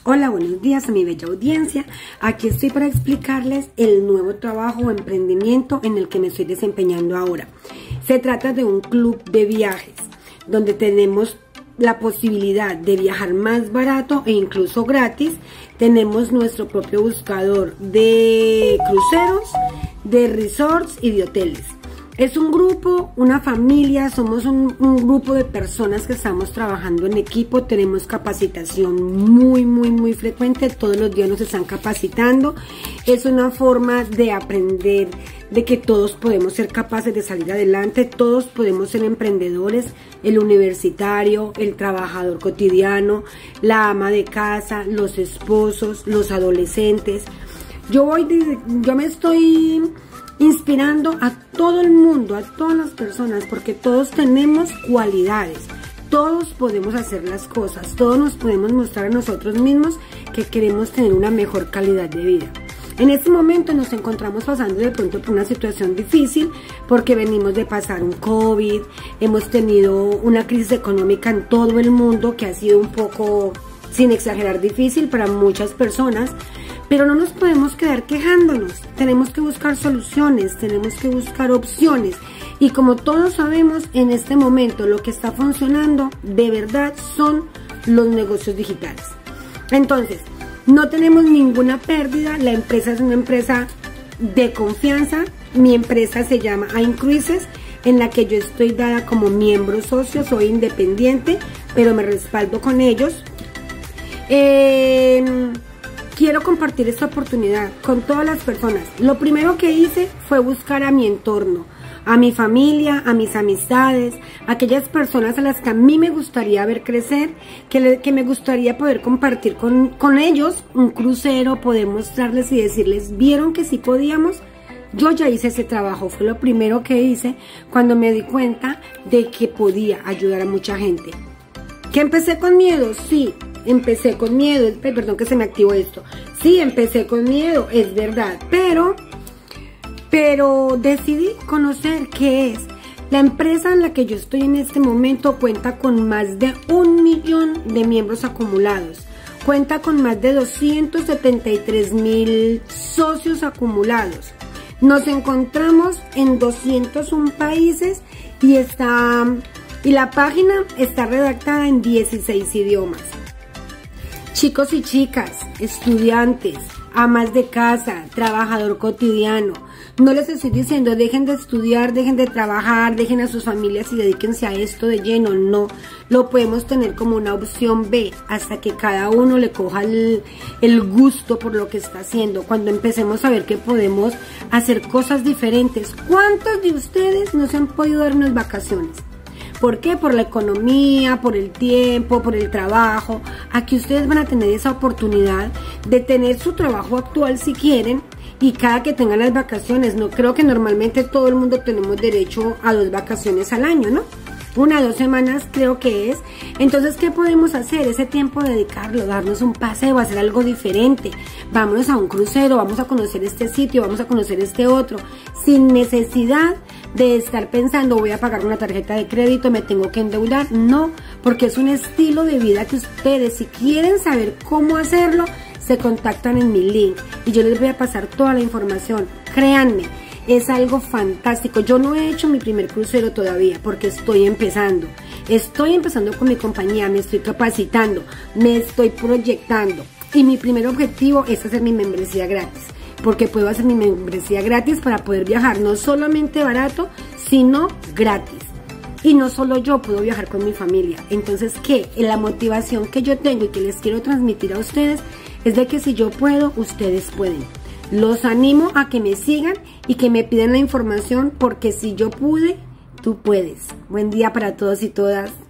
Hola, buenos días a mi bella audiencia. Aquí estoy para explicarles el nuevo trabajo o emprendimiento en el que me estoy desempeñando ahora. Se trata de un club de viajes, donde tenemos la posibilidad de viajar más barato e incluso gratis. Tenemos nuestro propio buscador de cruceros, de resorts y de hoteles. Es un grupo, una familia, somos un grupo de personas que estamos trabajando en equipo, tenemos capacitación muy frecuente, todos los días nos están capacitando. Es una forma de aprender de que todos podemos ser capaces de salir adelante, todos podemos ser emprendedores, el universitario, el trabajador cotidiano, la ama de casa, los esposos, los adolescentes. Yo me estoy inspirando a todo el mundo, a todas las personas, porque todos tenemos cualidades, todos podemos hacer las cosas, todos nos podemos mostrar a nosotros mismos que queremos tener una mejor calidad de vida. En este momento nos encontramos pasando de pronto por una situación difícil porque venimos de pasar un COVID, hemos tenido una crisis económica en todo el mundo que ha sido un poco, sin exagerar, difícil para muchas personas. Pero no nos podemos quedar quejándonos, tenemos que buscar soluciones, tenemos que buscar opciones. Y como todos sabemos, en este momento lo que está funcionando de verdad son los negocios digitales. Entonces, no tenemos ninguna pérdida, la empresa es una empresa de confianza. Mi empresa se llama iIncruises, en la que yo estoy dada como miembro socio, soy independiente, pero me respaldo con ellos. Quiero compartir esta oportunidad con todas las personas. Lo primero que hice fue buscar a mi entorno, a mi familia, a mis amistades, a aquellas personas a las que a mí me gustaría ver crecer, que me gustaría poder compartir con ellos un crucero, poder mostrarles y decirles, ¿vieron que sí podíamos? Yo ya hice ese trabajo, fue lo primero que hice cuando me di cuenta de que podía ayudar a mucha gente. ¿Que empecé con miedo? Sí. Empecé con miedo, perdón que se me activó esto. Sí, empecé con miedo, es verdad, pero decidí conocer qué es. La empresa en la que yo estoy en este momento cuenta con más de 1 millón de miembros acumulados. Cuenta con más de 273,000 socios acumulados. Nos encontramos en 201 países y la página está redactada en 16 idiomas. Chicos y chicas, estudiantes, amas de casa, trabajador cotidiano, no les estoy diciendo dejen de estudiar, dejen de trabajar, dejen a sus familias y dedíquense a esto de lleno, no, lo podemos tener como una opción B hasta que cada uno le coja el gusto por lo que está haciendo, cuando empecemos a ver que podemos hacer cosas diferentes. ¿Cuántos de ustedes no se han podido dar unas vacaciones? ¿Por qué? Por la economía, por el tiempo, por el trabajo. Aquí ustedes van a tener esa oportunidad de tener su trabajo actual si quieren y cada que tengan las vacaciones. No creo que normalmente todo el mundo tenemos derecho a 2 vacaciones al año, ¿no? 1 a 2 semanas creo que es. Entonces, ¿qué podemos hacer? Ese tiempo dedicarlo, darnos un paseo, hacer algo diferente. Vámonos a un crucero, vamos a conocer este sitio, vamos a conocer este otro, sin necesidad de estar pensando voy a pagar una tarjeta de crédito, me tengo que endeudar. No, porque es un estilo de vida que ustedes, si quieren saber cómo hacerlo, se contactan en mi link y yo les voy a pasar toda la información. Créanme, es algo fantástico. Yo no he hecho mi primer crucero todavía porque estoy empezando con mi compañía, me estoy capacitando, me estoy proyectando y mi primer objetivo es hacer mi membresía gratis, porque puedo hacer mi membresía gratis para poder viajar no solamente barato, sino gratis. Y no solo yo puedo viajar con mi familia. Entonces, ¿qué? La motivación que yo tengo y que les quiero transmitir a ustedes es de que si yo puedo, ustedes pueden. Los animo a que me sigan y que me pidan la información, porque si yo pude, tú puedes. Buen día para todos y todas.